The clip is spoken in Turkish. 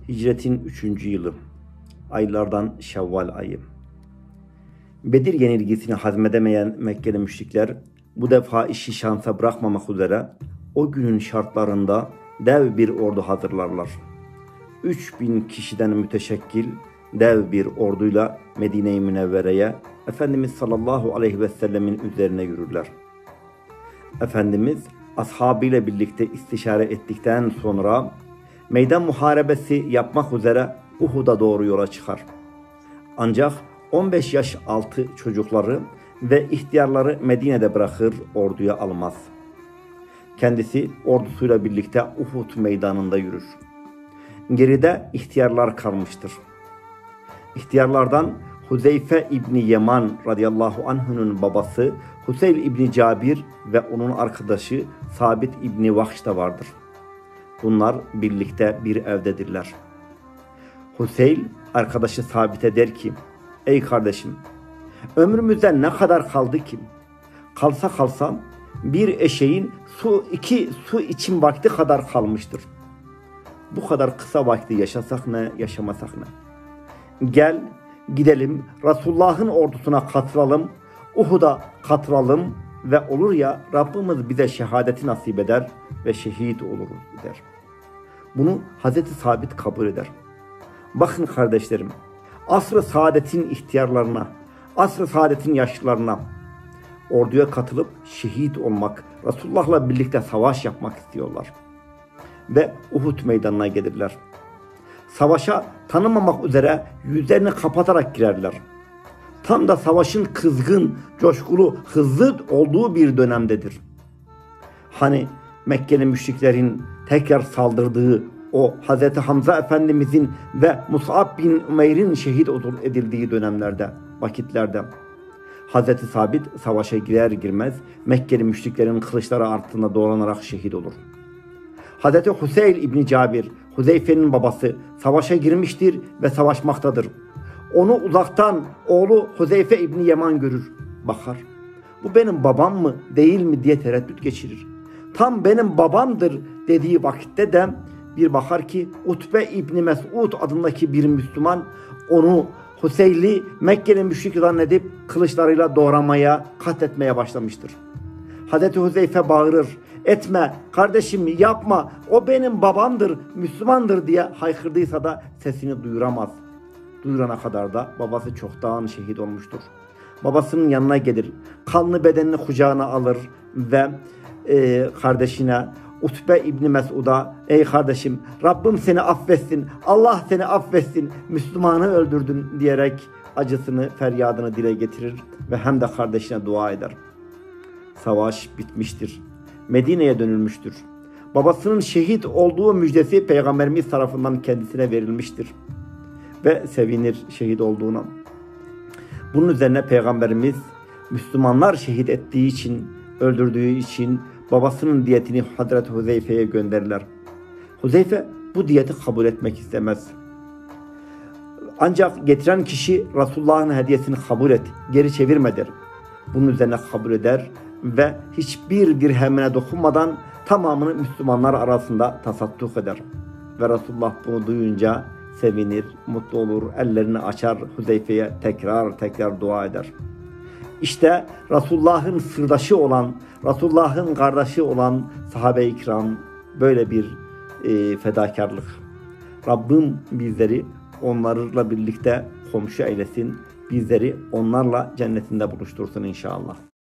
Hicretin 3. yılı, aylardan Şevval ayı. Bedir yenilgisini hazmedemeyen Mekkeli müşrikler bu defa işi şansa bırakmamak üzere o günün şartlarında dev bir ordu hazırlarlar. 3000 kişiden müteşekkil dev bir orduyla Medine-i Münevvere'ye Efendimiz sallallahu aleyhi ve sellemin üzerine yürürler. Efendimiz ashabıyla birlikte istişare ettikten sonra meydan muharebesi yapmak üzere Uhud'a doğru yola çıkar. Ancak 15 yaş altı çocukları ve ihtiyarları Medine'de bırakır, orduya almaz. Kendisi ordusuyla birlikte Uhud meydanında yürür. Geride ihtiyarlar kalmıştır. İhtiyarlardan Huzeyfe İbni Yeman radıyallahu anh'ın babası Huseyl İbni Cabir ve onun arkadaşı Sabit İbni Vahş da vardır. Bunlar birlikte bir evdedirler. Huseyl arkadaşı Sabit'e der ki, ey kardeşim, ömrümüzden ne kadar kaldı ki? Kalsa bir eşeğin iki su için vakti kadar kalmıştır. Bu kadar kısa vakti yaşasak ne, yaşamasak ne? Gel gidelim, Resulullah'ın ordusuna katılalım, Uhud'a katılalım ve olur ya Rabbimiz bize şehadeti nasip eder ve şehit oluruz der. Bunu Hazreti Sabit kabul eder. Bakın kardeşlerim, asr-ı saadetin ihtiyarlarına, asr-ı saadetin yaşlılarına orduya katılıp şehit olmak, Resulullah'la birlikte savaş yapmak istiyorlar. Ve Uhud meydanına gelirler. Savaşa tanımamak üzere yüzlerini kapatarak girerler. Tam da savaşın kızgın, coşkulu, hızlı olduğu bir dönemdedir. Hani Mekkeli müşriklerin tekrar saldırdığı o Hz. Hamza Efendimizin ve Mus'ab bin Umeyr'in şehit edildiği dönemlerde, vakitlerde Hz. Sabit savaşa girer girmez Mekkeli müşriklerin kılıçları altında doğranarak şehit olur. Hz. Huseyl İbni Cabir, Huzeyfe'nin babası savaşa girmiştir ve savaşmaktadır. Onu uzaktan oğlu Huzeyfe İbni Yeman görür, bakar. Bu benim babam mı değil mi diye tereddüt geçirir. Tam benim babamdır dediği vakitte de bir bakar ki Utbe İbni Mes'ud adındaki bir Müslüman onu Huseyl'i Mekkeli müşrik zannedip kılıçlarıyla doğramaya, katletmeye başlamıştır. Hazreti Huzeyfe bağırır, etme kardeşim, yapma, o benim babamdır, Müslümandır diye haykırdıysa da sesini duyuramaz. Duyurana kadar da babası çoktan şehit olmuştur. Babasının yanına gelir, kanlı bedenini kucağına alır ve kardeşine Utbe İbni Mes'ud'a, ey kardeşim Rabbim seni affetsin, Allah seni affetsin, Müslümanı öldürdün diyerek acısını, feryadını dile getirir ve hem de kardeşine dua eder. Savaş bitmiştir. Medine'ye dönülmüştür. Babasının şehit olduğu müjdesi Peygamberimiz tarafından kendisine verilmiştir. Ve sevinir şehit olduğuna. Bunun üzerine Peygamberimiz Müslümanlar şehit ettiği için, öldürdüğü için babasının diyetini Hazreti Huzeyfe'ye gönderirler. Huzeyfe bu diyeti kabul etmek istemez. Ancak getiren kişi Resulullah'ın hediyesini kabul et, geri çevirme der. Bunun üzerine kabul eder ve hiçbir dirhemine dokunmadan tamamını Müslümanlar arasında tasadduk eder. Ve Resulullah bunu duyunca sevinir, mutlu olur, ellerini açar Huzeyfe'ye tekrar dua eder. İşte Resulullah'ın sırdaşı olan, Resulullah'ın kardeşi olan sahabe-i kiram böyle bir fedakarlık. Rabbim bizleri onlarla birlikte komşu eylesin, bizleri onlarla cennetinde buluştursun inşallah.